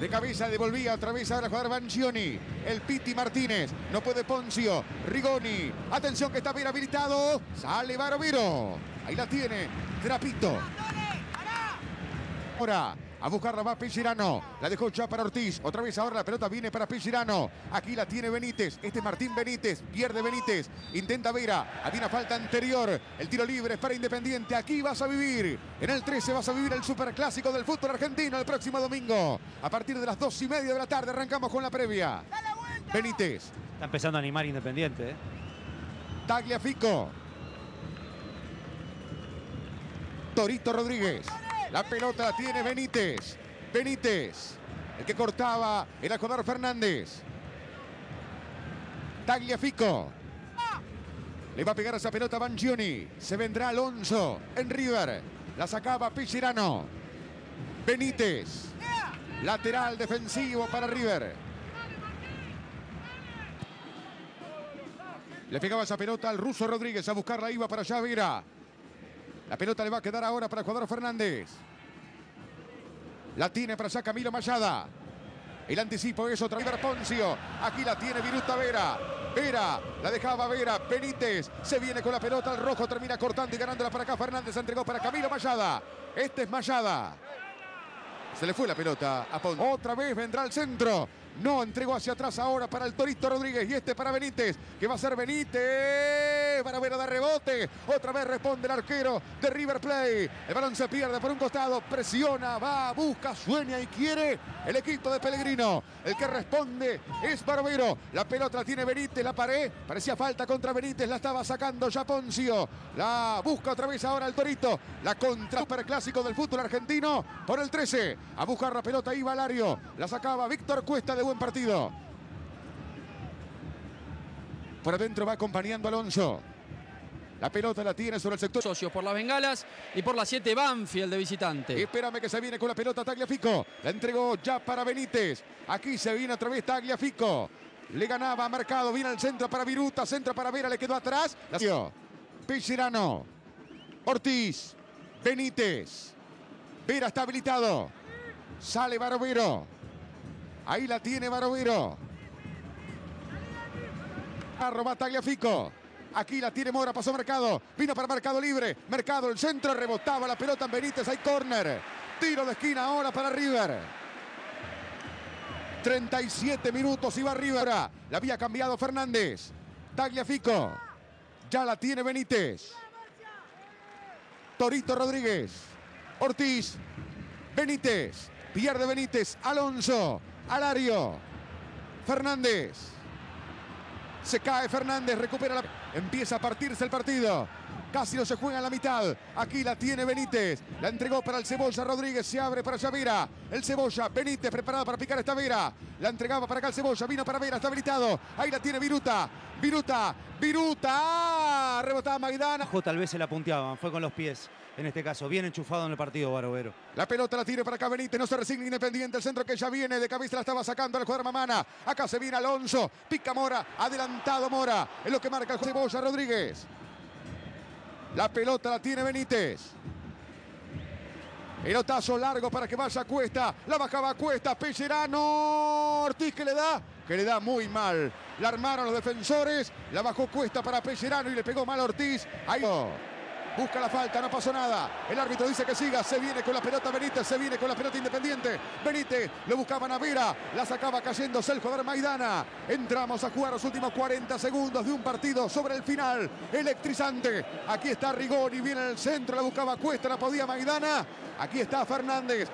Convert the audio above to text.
De cabeza devolvía otra vez ahora a jugar Banchioni. El Piti Martínez. No puede Poncio. Rigoni. Atención que está bien habilitado. Sale Barovero. Ahí la tiene. Trapito. Ahora a buscarla va Pellerano. La dejó ya para Ortiz. Otra vez ahora la pelota viene para Pellerano. Aquí la tiene Benítez. Este es Martín Benítez. Pierde Benítez. Intenta Vera. Había una falta anterior. El tiro libre es para Independiente. Aquí vas a vivir. En el 13 vas a vivir el superclásico del fútbol argentino el próximo domingo. A partir de las 2:30 de la tarde arrancamos con la previa. Benítez. Está empezando a animar Independiente. Tagliafico. Torito Rodríguez. La pelota la tiene Benítez. Benítez. El que cortaba era Jugador Fernández. Tagliafico. Le va a pegar esa pelota a Banchioni. Se vendrá Alonso en River. La sacaba Pellerano. Benítez. Lateral defensivo para River. Le pegaba esa pelota al ruso Rodríguez. A buscarla iba para allá Vera. La pelota le va a quedar ahora para el jugador Fernández. La tiene para allá Camilo Mayada. El anticipo es otra vez Poncio. Aquí la tiene Viruta Vera. Vera, la dejaba Vera. Benítez se viene con la pelota al rojo. Termina cortando y ganándola para acá. Fernández entregó para Camilo Mayada. Este es Mayada. Se le fue la pelota a Poncio. Otra vez vendrá al centro. No, entregó hacia atrás ahora para el Torito Rodríguez. Y este para Benítez. Que va a ser Benítez. Para Vera da rebote. Otra vez responde el arquero de River Plate. El balón se pierde por un costado. Presiona, va, busca, sueña y quiere el equipo de Pellegrino. El que responde es Barovero. La pelota la tiene Benítez. La pared. Parecía falta contra Benítez. La estaba sacando ya Poncio. La busca otra vez ahora el Torito. La contra para el clásico del fútbol argentino. Por el 13. A buscar la pelota iba Lario. La sacaba Víctor Cuesta de buen partido. Por adentro va acompañando Alonso. La pelota la tiene sobre el sector. Socios por las bengalas y por la 7 Banfield de visitante. Espérame que se viene con la pelota Tagliafico. La entregó ya para Benítez. Aquí se viene otra vez Tagliafico. Le ganaba a Mercado. Viene al centro para Viruta. Centro para Vera. Le quedó atrás. La dio Pellerano. Ortiz. Benítez. Vera está habilitado. Sale Barovero. Ahí la tiene Barovero. Arroba Tagliafico. Aquí la tiene Mora, pasó Mercado. Vino para Mercado libre. Mercado, el centro, rebotaba la pelota en Benítez. Hay córner. Tiro de esquina ahora para River. 37 minutos y va River. La había cambiado Fernández. Tagliafico. Ya la tiene Benítez. Torito Rodríguez. Ortiz. Benítez. Pierde Benítez. Alonso. Alario. Fernández. Se cae Fernández, recupera la... Empieza a partirse el partido. Casi no se juega en la mitad. Aquí la tiene Benítez. La entregó para el Cebolla Rodríguez. Se abre para Vera. El Cebolla. Benítez preparado para picar esta Vera. La entregaba para acá el Cebolla. Vino para Vera. Está habilitado. Ahí la tiene Viruta. Viruta. Viruta. Rebotaba Maidana. Tal vez se la punteaban. Fue con los pies. En este caso, bien enchufado en el partido Barovero. La pelota la tiene para acá Benítez, no se resigna Independiente, el centro que ya viene, de cabeza la estaba sacando al jugador Mamana. Acá se viene Alonso, pica Mora, adelantado Mora, es lo que marca el Cebolla Rodríguez. La pelota la tiene Benítez. Pelotazo largo para que vaya Cuesta, la bajaba Cuesta, Pellerano, Ortiz que le da muy mal. La armaron los defensores, la bajó Cuesta para Pellerano y le pegó mal a Ortiz. Ahí busca la falta, no pasó nada. El árbitro dice que siga. Se viene con la pelota Benítez. Se viene con la pelota Independiente. Benítez lo buscaban a Vera. La sacaba cayéndose el jugador Maidana. Entramos a jugar los últimos 40 segundos de un partido sobre el final. Electrizante. Aquí está Rigoni. Viene en el centro. La buscaba Cuesta. La podía Maidana. Aquí está Fernández.